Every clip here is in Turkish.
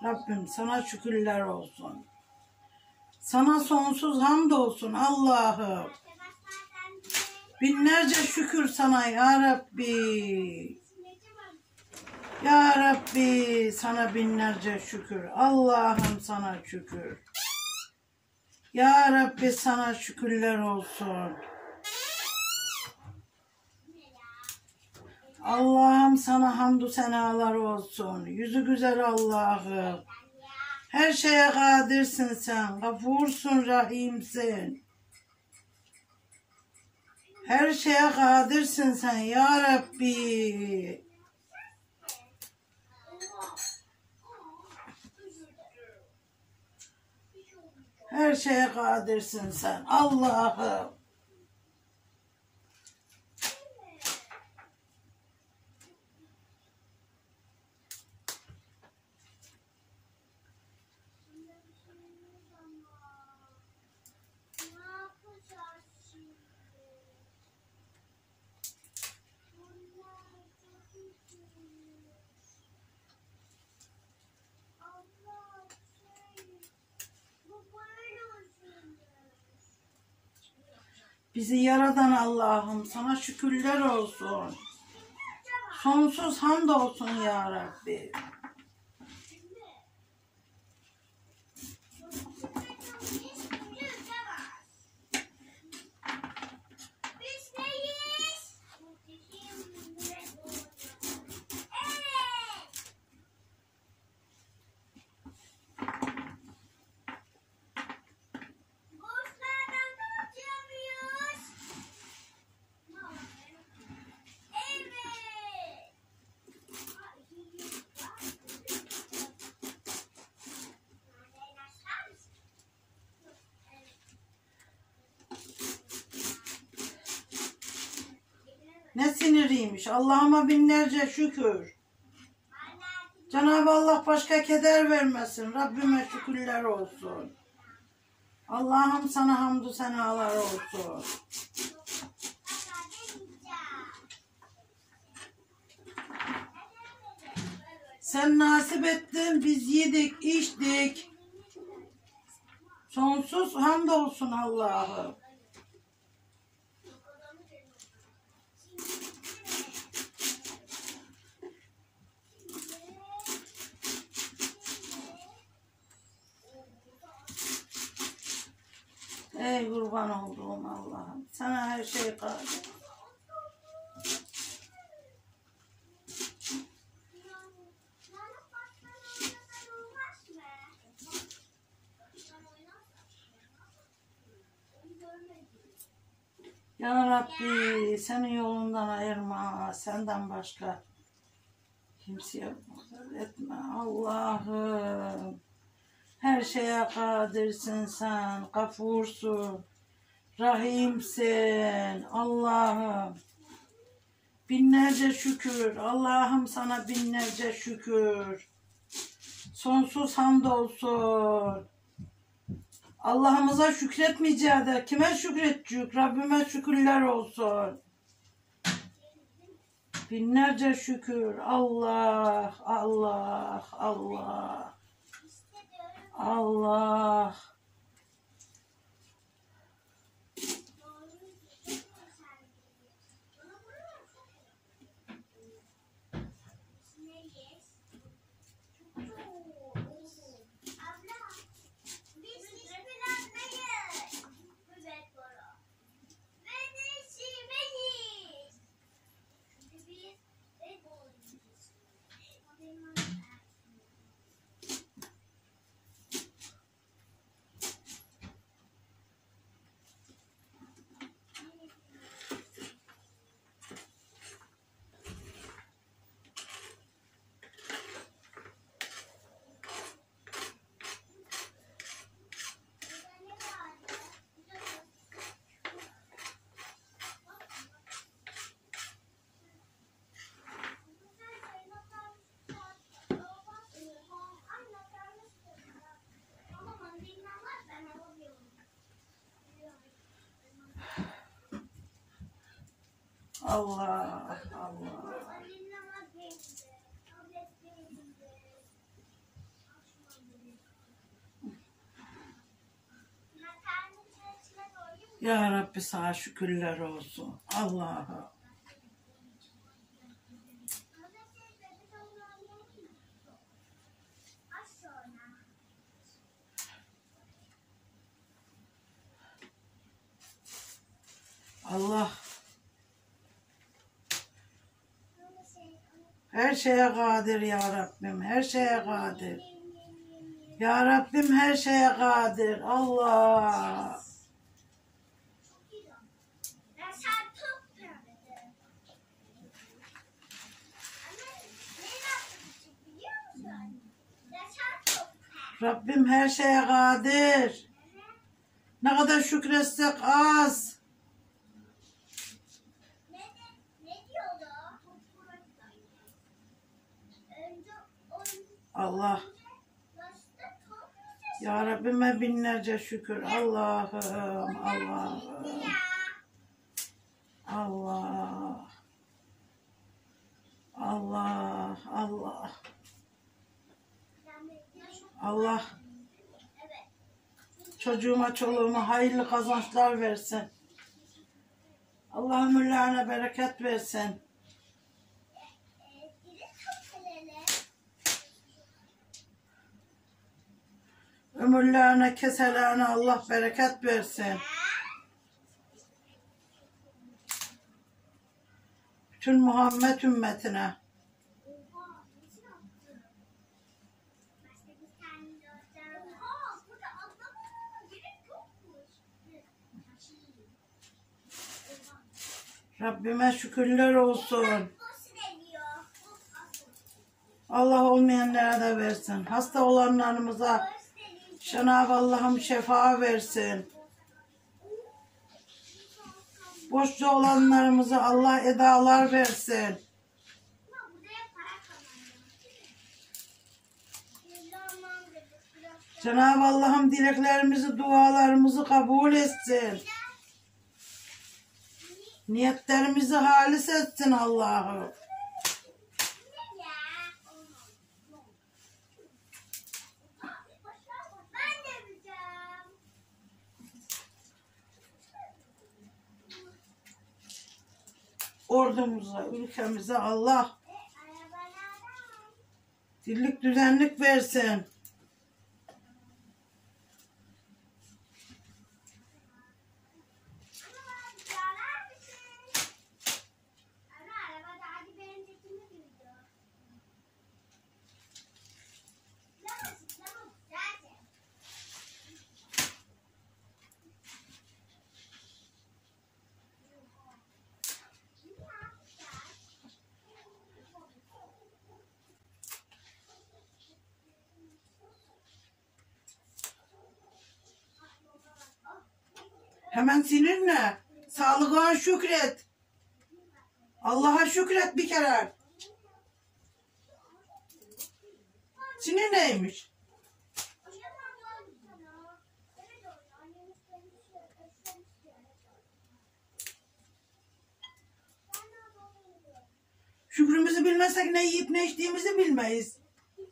Rabbim sana şükürler olsun. Sana sonsuz hamd olsun Allah'ım. Binlerce şükür sana ya Rabbi. Ya Rabbi sana binlerce şükür. Allah'ım sana şükür. Ya Rabbi sana şükürler olsun. Allah'ım sana hamdü senalar olsun. Yüzü güzel Allah'ım. Her şeye kadirsin sen. Gafursun, rahimsin. Her şeye kadirsin sen ya Rabbi. Her şeye kadirsin sen Allah'ım. Bizi yaradan Allah'ım sana şükürler olsun. Sonsuz hamd olsun ya Rabbi. Ne siniriymiş. Allah'ıma binlerce şükür. Cenab-ı Allah başka keder vermesin. Rabbime şükürler olsun. Allah'ım sana hamdü senalar olsun. Sen nasip ettin, biz yedik, içtik. Sonsuz hamdolsun Allah'ım. Ey kurban olduğum Allah'ım. Sana her şey kadir. Ya Rabbi senin yolundan ayırma. Senden başka kimseye muhtaç etme. Allah'ım. Her şeye kadirsin sen. Gafursun. Rahimsin. Allah'ım. Binlerce şükür. Allah'ım sana binlerce şükür. Sonsuz hamdolsun. Allah'ımıza şükretmeyeceğiz de kime şükredecek? Rabbime şükürler olsun. Binlerce şükür. Allah, Allah, Allah. Allah. Allah, Allah. Ya Rabbi sana şükürler olsun. Allah'a. Allah her şeye kadir ya Rabbim. Her şeye kadir. Ya Rabbim her şeye kadir. Allah. Rabbim her şeye kadir. Ne kadar şükretsek az. Allah. Ya Rabbime binlerce şükür. Allah'ım, Allah'ım. Allah. Allah, Allah. Allah. Çocuğuma, çoluğuma hayırlı kazançlar versin. Allah ömürlerine bereket versin. Ömürlerine, keselerine Allah bereket versin. Bütün Muhammed ümmetine. Rabbime şükürler olsun. Allah olmayanlara da versin. Hasta olanlarımıza Cenab-ı Allah'ım şefa versin. Boşça olanlarımıza Allah edalar versin. Cenab-ı Allah'ım dileklerimizi, dualarımızı kabul etsin. Niyetlerimizi halis etsin Allah'ım. Ordumuza, ülkemize Allah dirlik düzenlik versin. Hemen sinirle. Sağlığına şükret. Allah'a şükret bir kere. Sinir neymiş? Şükrümüzü bilmezsek ne yiyip ne içtiğimizi bilmeyiz.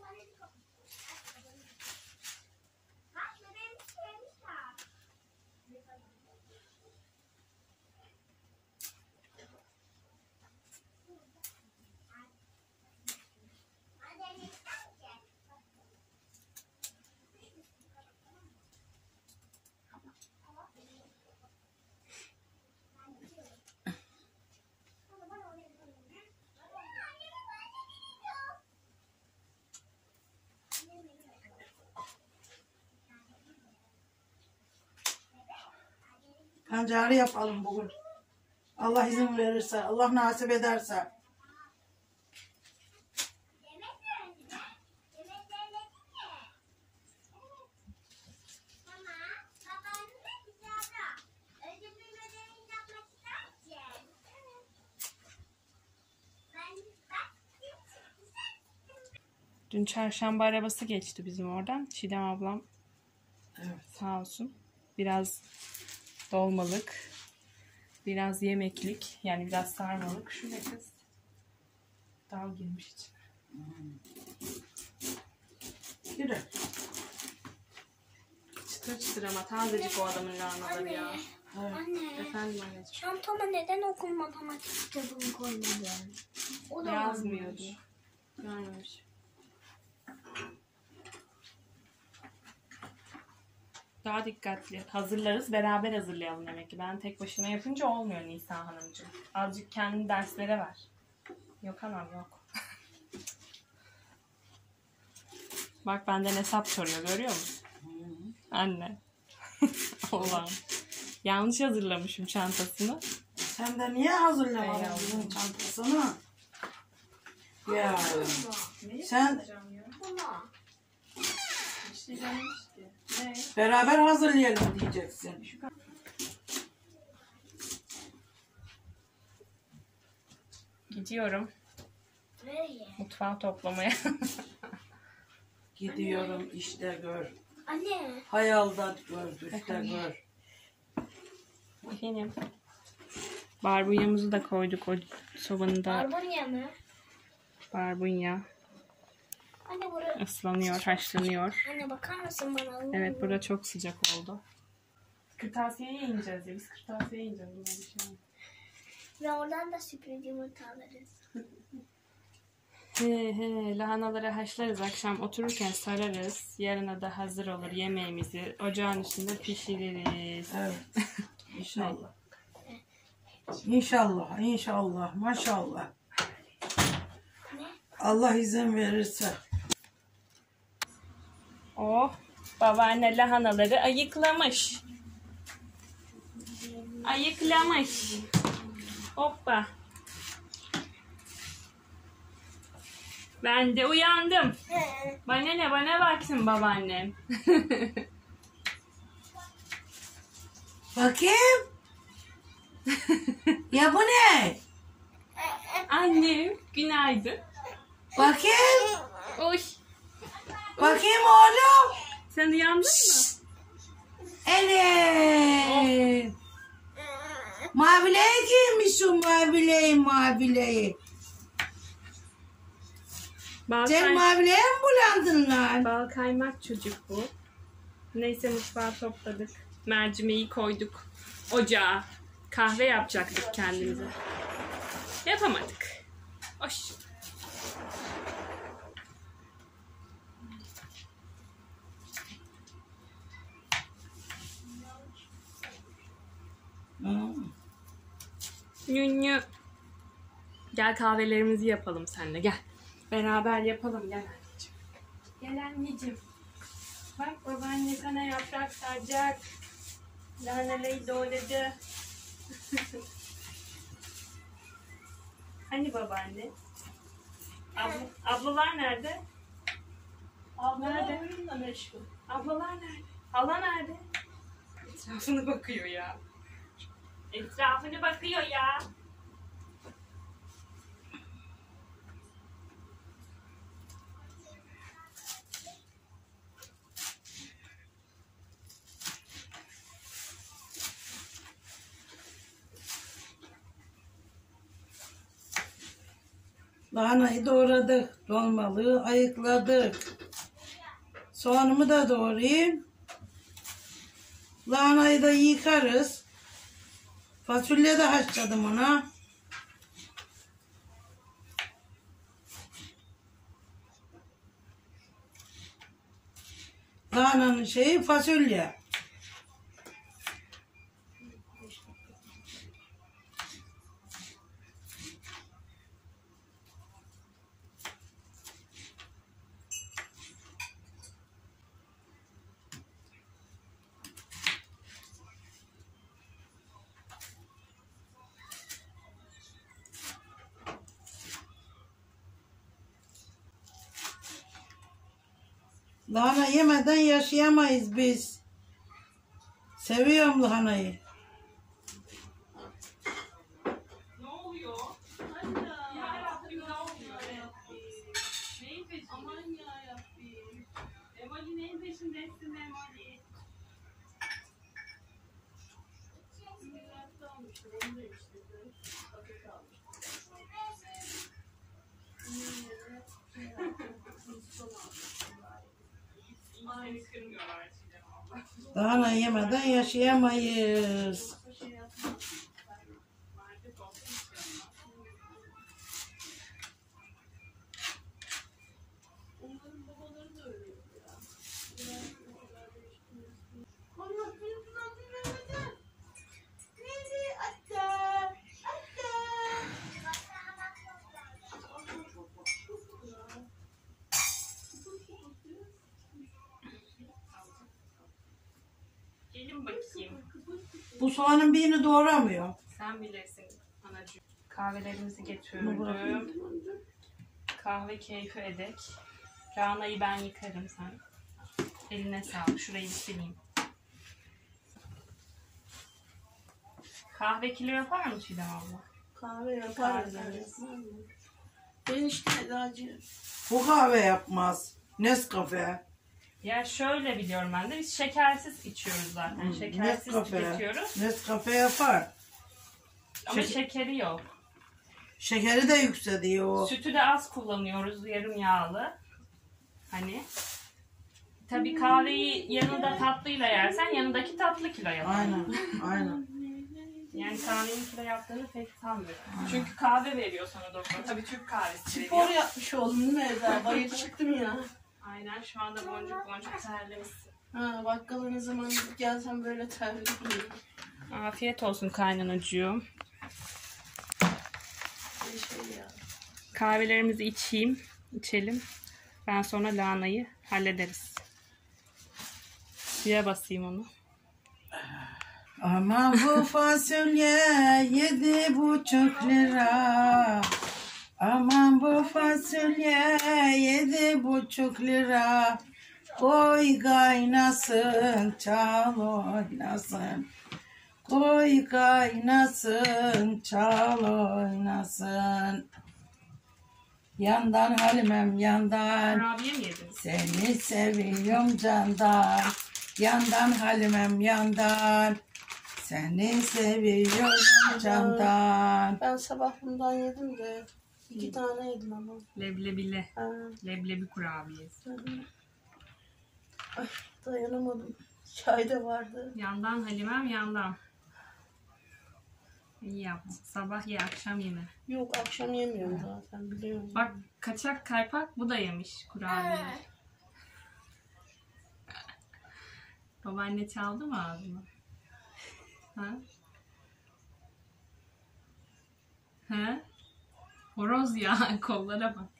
Pancarı yapalım bugün. Allah izin verirse, Allah nasip ederse. Dün çarşamba arabası geçti bizim oradan. Çiğdem ablam Evet. sağ olsun. Biraz dolmalık, biraz yemeklik, yani biraz sarmalık. Şu ne kız? Dal girmiş içine. Girer. Çıtır çıtır ama tazecik o adamın lahanaları ya. Anne, Efendim anneciğim. çantama neden okul matematik kitabını koymadın? O da Yazmıyordu. varmış. Görmemiş. Daha dikkatli hazırlarız. Beraber hazırlayalım demek ki. Ben tek başıma yapınca olmuyor Nisa Hanımcığım. Azıcık kendini derslere ver. Yok anam yok. Bak benden hesap soruyor. Görüyor musun? Anne. Allah'ım. Yanlış hazırlamışım çantasını. Sen de niye hazırlamadın Eyvallah. bizim çantasını? Ya Neyi Sen- yazacağım ya? Buna. Bir şey dememiş ki. Ne? beraber hazırlayalım diyeceksin. Gidiyorum Nereye? mutfağı toplamaya. Gidiyorum işte gör. Anne. Hayalda gör, düşte gör. Benim. Barbunyamızı da koyduk o sobanın da. Barbunya mı? Barbunya Anne buraya. ıslanıyor, haşlanıyor. Anne bakar mısın bana? Evet, burada çok sıcak oldu. Kırtasiyeye ineceğiz ya. Biz kırtasiyeye ineceğiz. Buna bir şey yok. Ve oradan da sürpriz yumurta alırız. He, lahanaları haşlarız. Akşam otururken sararız. Yarına da hazır olur yemeğimizi. Ocağın üstünde pişiririz. Evet. İnşallah. İnşallah, inşallah, maşallah. Allah izin verirse. Oh, babaanne lahanaları ayıklamış. Ayıklamış. Hoppa. Ben de uyandım. Bana ne, bana baksın babaannem. Bakayım. Ya bu ne? Annem, günaydın. Bakayım. Oy, Bakayım oğlum. sen uyandın mı? Evet. Mavileyi giymişsin, mavileyi. Bal, Sen mavileye mi bulandın lan? bal kaymak çocuk bu. Neyse mutfağı topladık. Mercimeği koyduk ocağa. Kahve yapacaktık kendimize. Yapamadık. Hoş. Nünü. Gel kahvelerimizi yapalım seninle gel. Beraber yapalım gel anneciğim. Gel anneciğim. Bak babaanne sana yaprak saracak. Lahanayı doğradı. Hani babaanne? Ablalar nerede? Ablalar oyunla meşgul. Ablalar nerede? Hala nerede? Etrafına bakıyor ya. Etrafına bakıyor ya. Lahanayı doğradık, dolmalığı ayıkladık. Soğanımı da doğrayayım. Lahanayı da yıkarız. Fasulye de haşladım ona. Lahananın şeyi fasulye. Lahana yemeden yaşayamayız biz. Seviyorum lahanayı. Ne oluyor? Yarabbim ne oluyor? Neyin peşinde? Aman yarabbim. Emali neyin peşindesin Emali? Lahana yemeden yaşayamayız. Gelin bakayım. Bu soğanın birini doğramıyor. Sen bilirsin anacığım. Kahvelerimizi getiriyorum. Kahve keyfi edek. Rana'yı ben yıkarım sen. Eline sağlık. Şurayı bir sileyim. Kahve kilo yapar mı Çiğdem abla? Kahve yaparız. Ben işte acı. Bu kahve yapmaz. Nescafe. Ya şöyle biliyorum ben de. Biz şekersiz içiyoruz zaten. Şekersiz tüketiyoruz. Nescafe yapar. Ama şekeri yok. Şekeri de yükseliyor. Sütü de az kullanıyoruz. Yarım yağlı. Hani. Tabii kahveyi yanında tatlıyla yersen yanındaki tatlı kilo yapar. Aynen. Aynen. Yani kahvenin kilo yaptığını pek sanmıyorum. Çünkü kahve veriyor sana doktor. Tabii Türk kahvesi Spor veriyor. yapmış oldum değil mi Eda? Bayır çıktım ya. Aynen şu anda boncuk boncuk terlemişsin. Ha, bakkala ne zaman gidip gelsem böyle terliyim. Afiyet olsun kaynanacığım. Şey ya. Kahvelerimizi içelim. Ben sonra lahanayı hallederiz. Suya basayım onu. Ama bu fasulye 7,5 lira. Aman bu fasulye 7,5 lira. Koy kaynasın, çal oynasın. Koy kaynasın, çal oynasın. Yandan Halimem yandan, Kurabiye mi yediniz? seni seviyorum candan. Yandan Halimem yandan, seni seviyorum candan. Ben sabah bundan yedim de 2 tane yedim ama. Leblebili. Ha, Leblebi kurabiyesi. ay, dayanamadım. Çay da vardı. Yandan Halimem yandan. İyi yaptın. Sabah ye akşam yeme. Yok akşam yemiyorum zaten biliyorum. Bak kaçak kaypak bu da yemiş kurabiye. Babaanne çaldı mı ağzını? Ha? He? Horoz ya kollara bak.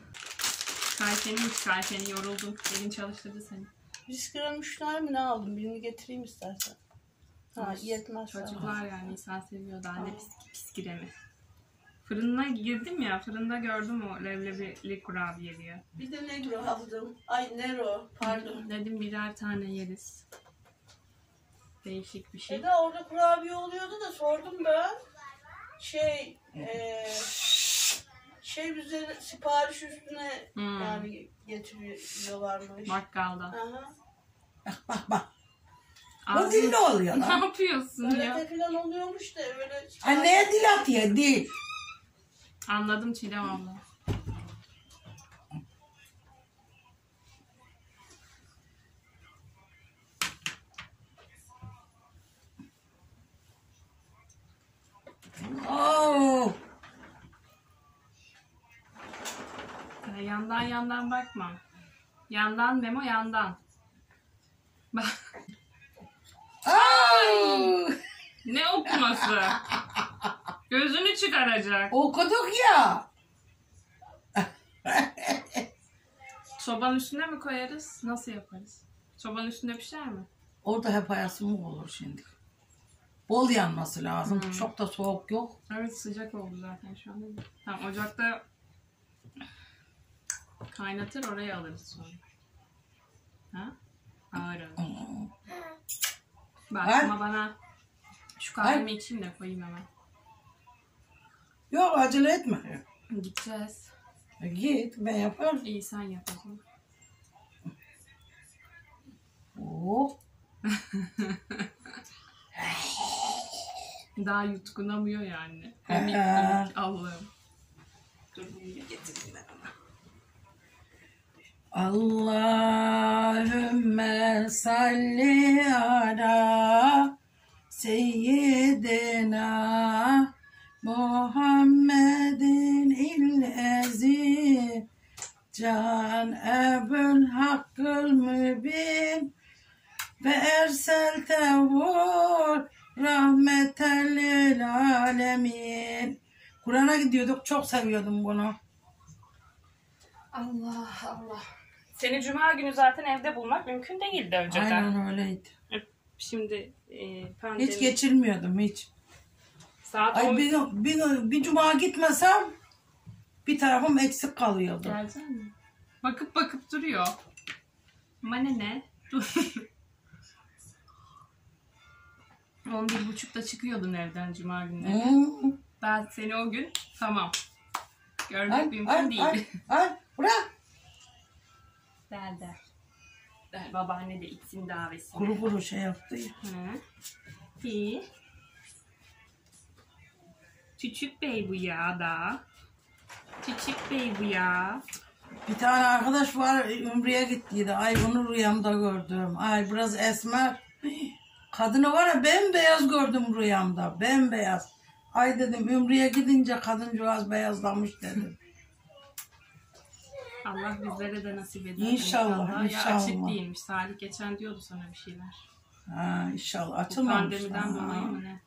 Kalfeni yoruldum. Elin çalıştırdı seni. Bisküvi 3 tane mi ne aldım? Birini getireyim istersen. Ha yetmez. Çocuklar yani insan seviyor daha ne piskire mi? Fırına girdim ya fırında gördüm o leblebili kurabiye diye. Bir de Negro aldım. Ay Nero pardon. Dedim birer tane yeriz. Değişik bir şey. Eda orada kurabiye oluyordu da sordum ben. Üzerine sipariş üstüne yani getiriyorlarmış. Bakkalda. Aha. Bak bak. Bu Ağzın- dil ne oluyor Ne lan? yapıyorsun ya? Öyle falan oluyormuş da öyle. Anneye dil atıyor dil. Anladım Çiğdem abla. Oo. Yandan bakma. Yandan Memo yandan. Bak. Ay. Ne okuması? Gözünü çıkaracak. Okuduk ya. Sobanın üstüne mi koyarız? Nasıl yaparız? Sobanın üstünde pişer mi? Orada hep ayasım olur şimdi. Bol yanması lazım. Çok da soğuk yok. Evet sıcak oldu zaten şu anda. Tamam ocakta kaynatır oraya alırız sonra. Ha? Ağır ağır. Bak Ay. ama bana şu kahvemi içeyim de koyayım hemen. Yok acele etme. Gideceğiz. Git ben yaparım. İyi sen yap o zaman. Oh. Daha yutkunamıyor yani. He. Komik Allah'ım. Dur bunu bir getireyim ben ona. Allahümme salli ala seyyidina Muhammedin illezi Can ebün hakkıl mübin ve ersel tevvur rahmetellil alemin. Kur'an'a gidiyorduk. Çok seviyordum bunu. Allah Allah. Seni cuma günü zaten evde bulmak mümkün değildi önceden. Aynen öyleydi. Şimdi pandemi. Hiç geçirmiyordum hiç. Saat Ay 10. bir cuma gitmesem bir tarafım eksik kalıyordu. Gelecek mi? Bakıp bakıp duruyor. Ama ne? Dur. 11.30'da çıkıyordun evden cuma günleri. Hmm. Ben seni o gün tamam. Görmek Ay, mümkün ay, değil. ay, bırak. Der. Der babaanne de içsin davetini. Kuru kuru şey yaptı ya. Hı. İyi. Küçük bey bu ya da. Küçük bey bu ya. Bir tane arkadaş var Ümre'ye gittiydi. Ay onu rüyamda gördüm. Ay biraz esmer. Kadını var ya bembeyaz gördüm rüyamda. Bembeyaz. Ay dedim Ümre'ye gidince kadıncağız beyazlamış dedim. Allah bizlere de nasip eder. İnşallah, Ya açık inşallah. değilmiş. Salih geçen diyordu sana bir şeyler. Ha, inşallah Bu açılmamış. pandemiden dolayı mı ne?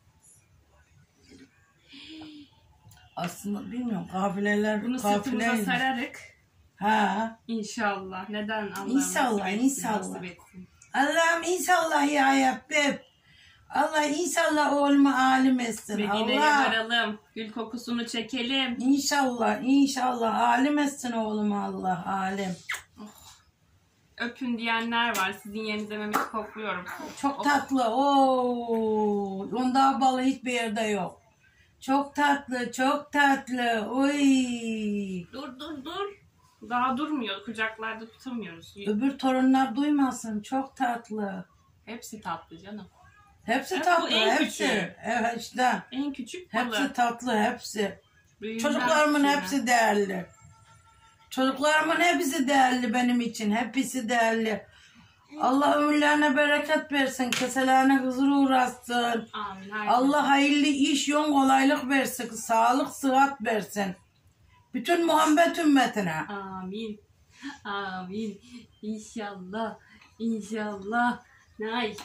Aslında bilmiyorum kafileler Bunu sırtımıza kafileyle. sararık. Ha. İnşallah. Neden Allah İnşallah, nasip etsin, inşallah. nasip etsin. Allah'ım inşallah ya Rabbim. Allah inşallah oğlumu alim etsin. Medine'ye Allah. varalım. Gül kokusunu çekelim. İnşallah, inşallah alim etsin oğlumu Allah alim. Öpün diyenler var. Sizin yerinize Mehmet'i kokluyorum. Çok tatlı. Oo, onda balı hiçbir yerde yok. Çok tatlı, çok tatlı. Oy. Dur. Daha durmuyor. Kucaklarda tutamıyoruz. Öbür torunlar duymasın. Çok tatlı. Hepsi tatlı canım. Hepsi Bu tatlı, en hepsi. küçüğü. Evet işte. En küçük balı. Hepsi tatlı, hepsi. Büyüğünden Çocuklarımın küçüğüne. hepsi değerli. Çocuklarımın hepsi değerli benim için. Hepsi değerli. Allah ömürlerine bereket versin. Keselerine huzur uğratsın. Amin. Allah hayırlı iş, yol kolaylık versin. Sağlık, sıhhat versin. Bütün Muhammed ümmetine. Amin. Amin. İnşallah. İnşallah. Nay.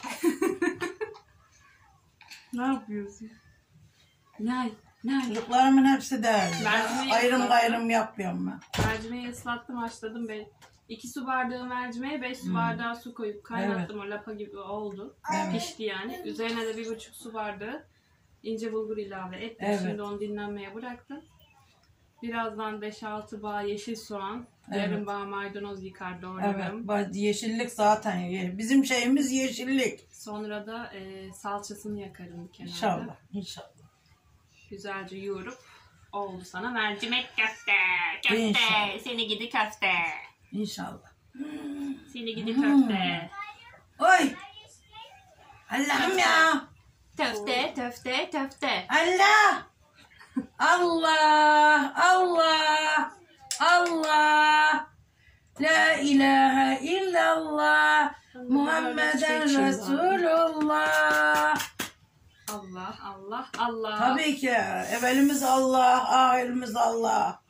Ne yapıyorsun? Nay. Çocuklarımın hepsi değerli. Mercimeği Ayrım ıslattım. gayrım yapmıyorum ben. Mercimeği ıslattım, haşladım ben. 2 su bardağı mercimeğe 5 su bardağı su koyup kaynattım. O lapa gibi oldu. Evet. Pişti yani. Üzerine de 1,5 su bardağı ince bulgur ilave ettim. Evet. Şimdi onu dinlenmeye bıraktım. Birazdan 5-6 bağ yeşil soğan, Evet. yarım bağ maydanoz yıkar doğradım. Evet, yeşillik zaten. Bizim şeyimiz yeşillik. Sonra da salçasını yakarım bir kenarda. İnşallah, inşallah. Güzelce yoğurup oldu sana mercimek köfte. Köfte. İnşallah. Seni gidi köfte. İnşallah. Seni gidi köfte. Oy! Allah'ım ya! Köfte. Allah! Allah! Allah! Allah! La ilahe illallah Muhammeden Resulullah. Allah. Tabii ki evvelimiz Allah, ahirimiz Allah.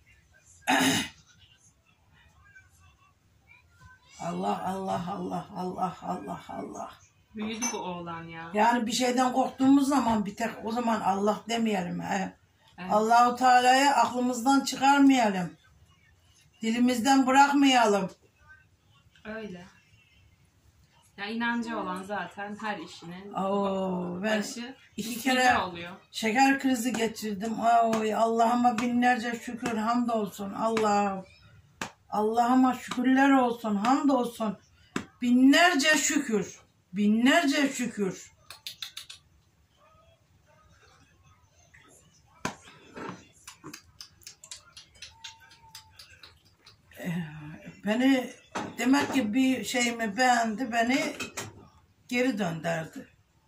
Allah. Büyüdü bu oğlan ya. Yani bir şeyden korktuğumuz zaman bir tek o zaman Allah demeyelim. Evet. Allahu Teala'ya aklımızdan çıkarmayalım. Dilimizden bırakmayalım. Öyle. Ya inancı olan zaten her işinin Oo, ben başı iki bismillah kere oluyor. şeker krizi geçirdim. Oy, Allah'ıma binlerce şükür, hamdolsun. Allah'ıma şükürler olsun, hamdolsun. Binlerce şükür. Beni demek ki bir şeyimi beğendi, beni geri döndürdü.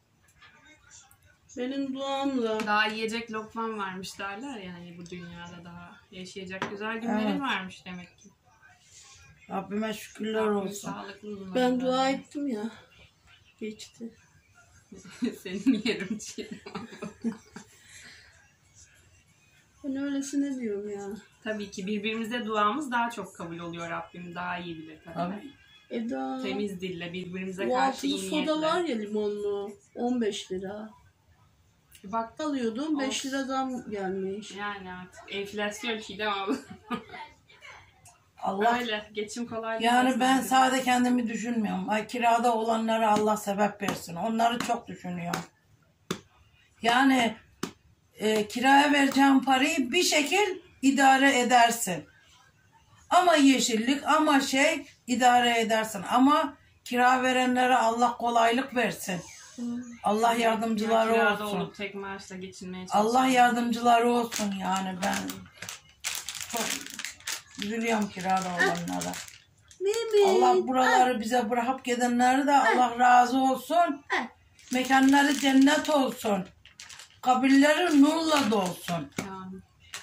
Benim duamla. Daha yiyecek lokman varmış derler yani bu dünyada daha yaşayacak güzel günlerin Evet. varmış demek ki. Rabbime şükürler Rabbim olsun. sağlıklı uzun Ben ömürler dua versin. ettim ya. Geçti. Senin yerim çiğ. Ben öylesine diyorum ya. Tabii ki birbirimize duamız daha çok kabul oluyor, Rabbim daha iyi bilir tabii. Tabii. Eda. Temiz dille birbirimize Bu karşı altılı iyi niyetle. soda var ya, limonlu. 15 lira. Bak Alıyordum 5 liradan gelmiş. yani artık enflasyon şeyden aldım. Allah Öyle geçim kolay. yani ben sadece kendimi düşünmüyorum. Ay, kirada olanlara Allah sebep versin. Onları çok düşünüyorum. Yani kiraya vereceğim parayı bir şekil idare edersin. Ama yeşillik ama idare edersin. Ama kira verenlere Allah kolaylık versin. Allah yardımcıları kirada olsun. olup tek maaşla geçinmeye çalışıyorum. Allah yardımcıları olsun yani ben çok üzülüyorum kirada olanlara. Allah buraları bize bırakıp gidenleri de Allah razı olsun. Mekanları cennet olsun. Kabirleri nurla dolsun. Yani.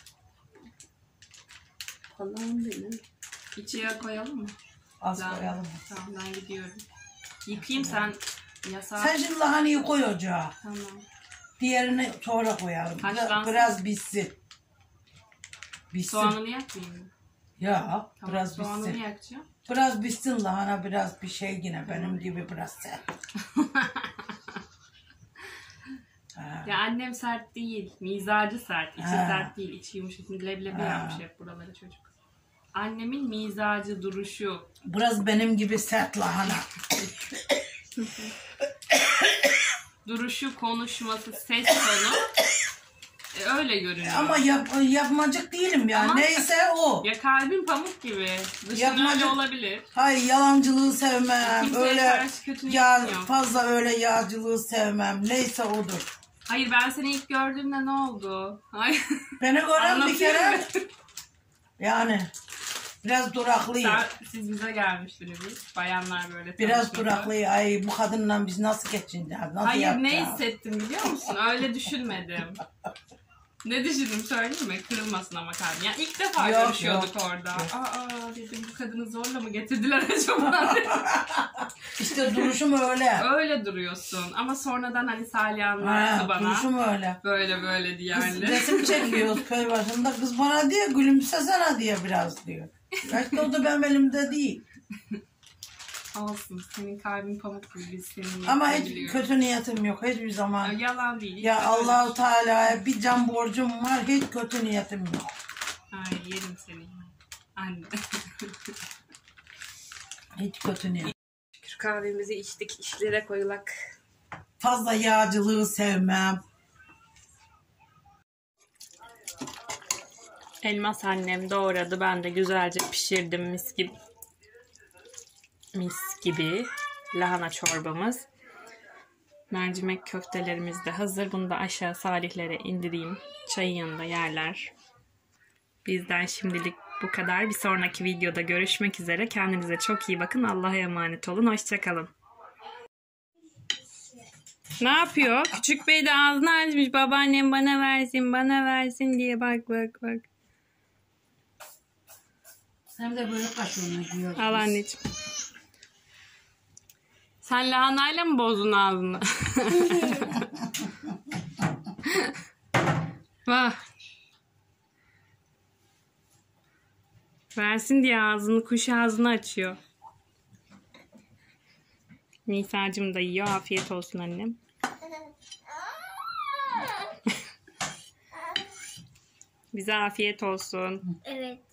Allah'ım benim. İçiye koyalım mı? Az Tamam. koyalım. Tamam ben gidiyorum. Yıkayayım sen yasağı. Sen şimdi lahanayı koy ocağa. Tamam. Diğerini sonra koyalım. Haşlansın. Biraz bitsin. Bitsin. Soğanını yakmayayım mı? Ya Tamam, biraz soğanını bitsin. yakacağım. Biraz bitsin lahana biraz bir şey yine benim gibi biraz sert. Ha. Ya annem sert değil. Mizacı sert. İçi Ha. sert değil. İçi yumuşak. Leblebi Ha. yapmış hep buraları çocuk. Annemin mizacı, duruşu. Biraz benim gibi sert lahana. Duruşu, konuşması, ses tonu. Öyle görünüyor. Ama yapmacık değilim ya. Ama- Neyse o. Ya kalbin pamuk gibi. Dışın Yapmacı- öyle olabilir. Hayır yalancılığı sevmem. Kimseye Öyle karşı kötü niyetim yok. fazla öyle yağcılığı sevmem. Neyse odur. Hayır ben seni ilk gördüğümde ne oldu? Hayır. Beni gören bir kere Anlatayım mı? yani biraz duraklıyım. Siz bize gelmiştiniz. Bayanlar böyle Biraz tanışmadı. duraklıyım. Ay bu kadınla biz nasıl geçineceğiz? Nasıl Hayır yapacağız? ne hissettim biliyor musun? Öyle düşünmedim. Ne düşündüm söyleyeyim mi? Kırılmasın ama kalbim. Yani ilk defa Yok, görüşüyorduk yok. orada. Aa dedim bu kadını zorla mı getirdiler acaba? İşte duruşum öyle. Öyle duruyorsun. Ama sonradan hani Salih anlattı Ha, bana. duruşum öyle. Böyle diye Kız yani. resim çekiyoruz köy başında. Kız bana diyor gülümsesene diye biraz diyor. İşte o da benim elimde değil. Olsun. Senin kalbin pamuk gibi biz senin Ama niyetini hiç biliyoruz. kötü niyetim yok hiçbir zaman. Yalan değil. Ya Hiç Allahu Teala'ya bir can borcum var. Hiç kötü niyetim yok. Ay yerim seni. Anne. Hiç kötü niyet. Şükür kahvemizi içtik. İşlere koyulak. Fazla yağcılığı sevmem. Elmas annem doğradı. Ben de güzelce pişirdim mis gibi. Mis gibi. Lahana çorbamız. Mercimek köftelerimiz de hazır. Bunu da aşağı Salihlere indireyim. Çayın yanında yerler. Bizden şimdilik bu kadar. Bir sonraki videoda görüşmek üzere. Kendinize çok iyi bakın. Allah'a emanet olun. Hoşçakalın. Ne yapıyor? Küçük bey de ağzını açmış. Babaannem bana versin diye. Bak. Hem de böyle kaşığını yiyoruz. Al anneciğim. Sen lahanayla mı bozdun ağzını? Bak. Versin diye ağzını, kuş ağzını açıyor. Nisa'cığım da yiyor. Afiyet olsun annem. Bize afiyet olsun. Evet.